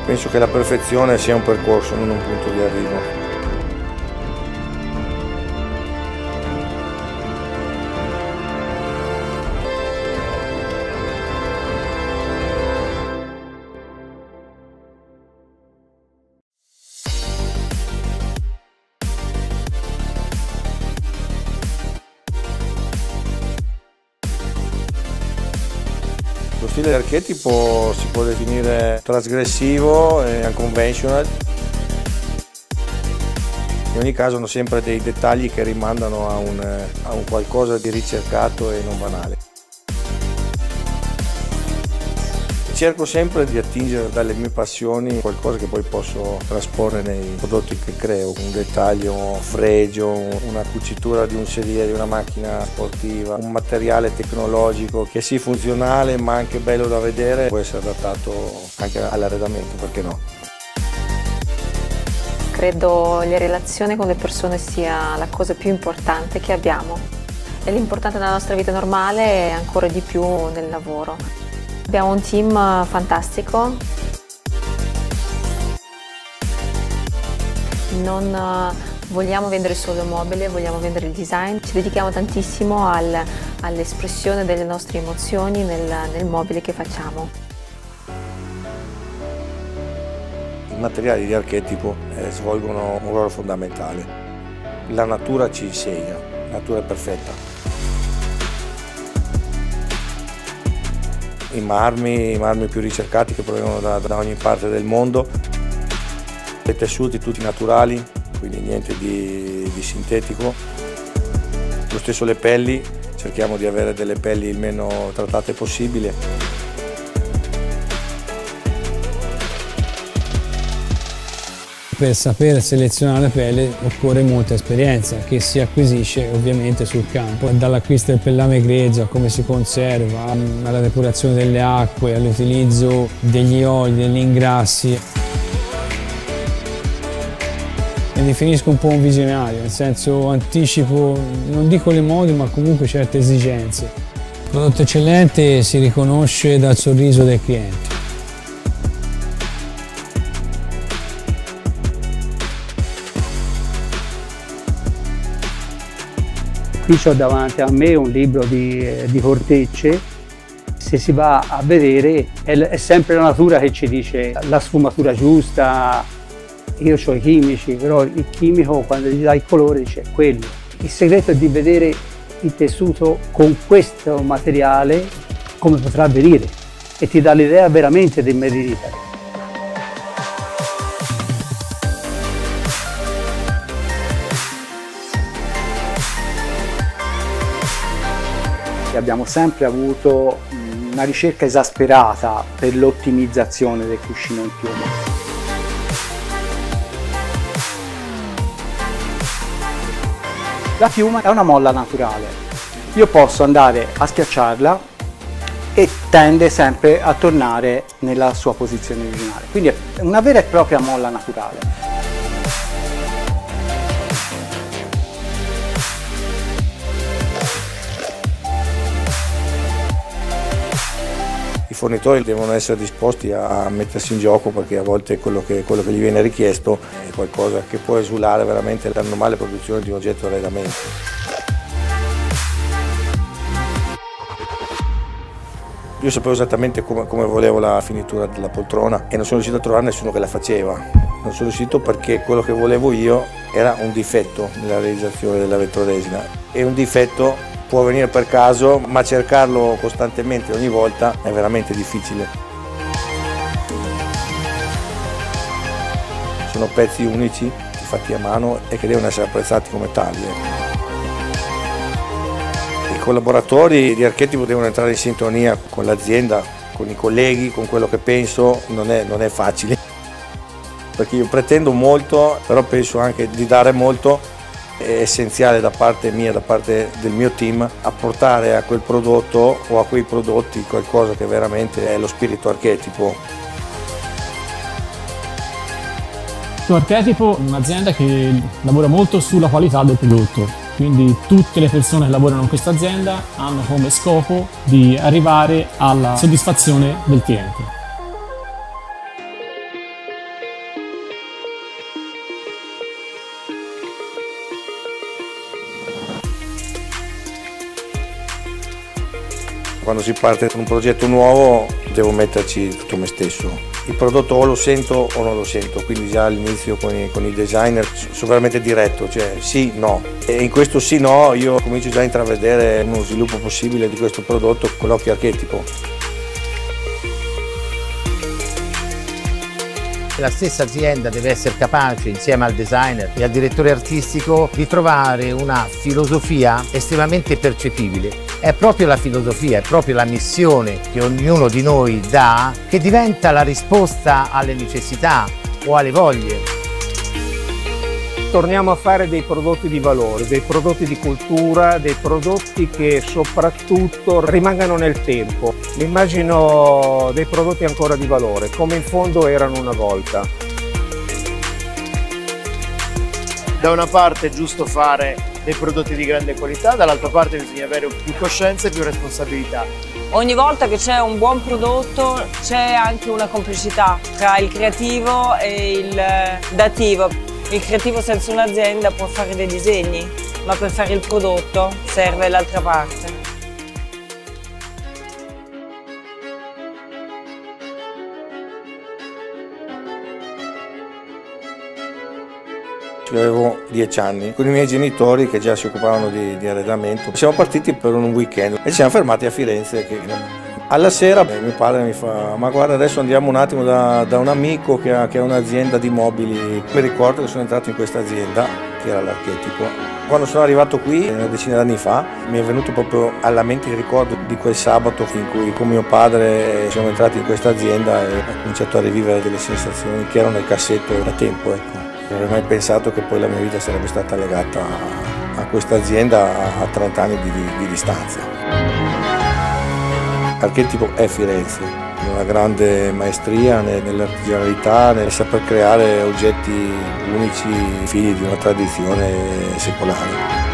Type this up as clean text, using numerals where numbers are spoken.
Penso che la perfezione sia un percorso, non un punto di arrivo. Lo stile archetipo si può definire trasgressivo e unconventional. In ogni caso hanno sempre dei dettagli che rimandano a un qualcosa di ricercato e non banale. Cerco sempre di attingere dalle mie passioni qualcosa che poi posso trasporre nei prodotti che creo, un dettaglio, un fregio, una cucitura di un sedile di una macchina sportiva, un materiale tecnologico che sia funzionale ma anche bello da vedere, può essere adattato anche all'arredamento, perché no? Credo le relazioni con le persone sia la cosa più importante che abbiamo. E l'importante nella nostra vita normale è ancora di più nel lavoro. Abbiamo un team fantastico, non vogliamo vendere solo mobile, vogliamo vendere il design, ci dedichiamo tantissimo all'espressione delle nostre emozioni nel mobile che facciamo. I materiali di archetipo svolgono un ruolo fondamentale. La natura ci insegna, la natura è perfetta. I marmi più ricercati che provengono da ogni parte del mondo, i tessuti tutti naturali, quindi niente di sintetico. Lo stesso le pelli, cerchiamo di avere delle pelli il meno trattate possibile. Per saper selezionare le pelli occorre molta esperienza che si acquisisce ovviamente sul campo, dall'acquisto del pellame grezzo a come si conserva, alla depurazione delle acque, all'utilizzo degli oli, degli ingrassi. Mi definisco un po' un visionario, nel senso anticipo, non dico le mode, ma comunque certe esigenze. Il prodotto eccellente si riconosce dal sorriso del cliente. Qui ho davanti a me un libro di cortecce. Se si va a vedere è sempre la natura che ci dice la sfumatura giusta. Io ho i chimici, però il chimico quando gli dà il colore dice quello. Il segreto è di vedere il tessuto con questo materiale come potrà venire e ti dà l'idea veramente del Made in Italy. Abbiamo sempre avuto una ricerca esasperata per l'ottimizzazione del cuscino in piume. La piuma è una molla naturale. Io posso andare a schiacciarla e tende sempre a tornare nella sua posizione originale. Quindi è una vera e propria molla naturale. I fornitori devono essere disposti a mettersi in gioco, perché a volte quello che gli viene richiesto è qualcosa che può esulare veramente dalla normale produzione di un oggetto di arredamento. Io sapevo esattamente come volevo la finitura della poltrona e non sono riuscito a trovare nessuno che la faceva. Non sono riuscito perché quello che volevo io era un difetto nella realizzazione della vetroresina, e un difetto può venire per caso, ma cercarlo costantemente ogni volta è veramente difficile. Sono pezzi unici, fatti a mano e che devono essere apprezzati come tali. I collaboratori di Archetipo devono entrare in sintonia con l'azienda, con i colleghi, con quello che penso. Non è facile, perché io pretendo molto, però penso anche di dare molto. È essenziale da parte mia, da parte del mio team, apportare a quel prodotto o a quei prodotti qualcosa che veramente è lo spirito Archetipo. Archetipo è un'azienda che lavora molto sulla qualità del prodotto, quindi tutte le persone che lavorano in questa azienda hanno come scopo di arrivare alla soddisfazione del cliente. Quando si parte con un progetto nuovo devo metterci tutto me stesso. Il prodotto o lo sento o non lo sento, quindi già all'inizio con i designer sono veramente diretto, cioè sì, no. E in questo sì, no io comincio già a intravedere uno sviluppo possibile di questo prodotto con l'occhio archetipo. La stessa azienda deve essere capace, insieme al designer e al direttore artistico, di trovare una filosofia estremamente percepibile. È proprio la filosofia, è proprio la missione che ognuno di noi dà che diventa la risposta alle necessità o alle voglie. Torniamo a fare dei prodotti di valore, dei prodotti di cultura, dei prodotti che soprattutto rimangano nel tempo. Mi immagino dei prodotti ancora di valore, come in fondo erano una volta. Da una parte è giusto fare dei prodotti di grande qualità, dall'altra parte bisogna avere più coscienza e più responsabilità. Ogni volta che c'è un buon prodotto c'è anche una complicità tra il creativo e il dativo. Il creativo senza un'azienda può fare dei disegni, ma per fare il prodotto serve l'altra parte. Avevo 10 anni, con i miei genitori che già si occupavano di arredamento. Siamo partiti per un weekend e ci siamo fermati a Firenze. Alla sera mio padre mi fa: ma guarda, adesso andiamo un attimo da un amico che ha un'azienda di mobili. Mi ricordo che sono entrato in questa azienda, che era l'Archetipo. Quando sono arrivato qui, una decina d'anni fa, mi è venuto proprio alla mente il ricordo di quel sabato in cui con mio padre siamo entrati in questa azienda e ho cominciato a rivivere delle sensazioni che erano nel cassetto da tempo. Ecco. Non avrei mai pensato che poi la mia vita sarebbe stata legata a questa azienda a 30 anni di distanza. Archetipo è Firenze, una grande maestria nell'artigianalità, nel saper creare oggetti unici, figli di una tradizione secolare.